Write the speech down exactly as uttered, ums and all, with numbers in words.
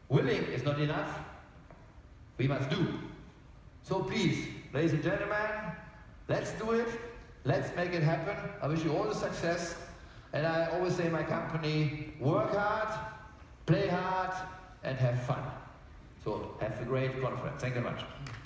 willing is not enough. We must do. So please, ladies and gentlemen, let's do it. Let's make it happen. I wish you all the success. And I always say in my company, work hard, play hard, and have fun. So have a great conference. Thank you very much.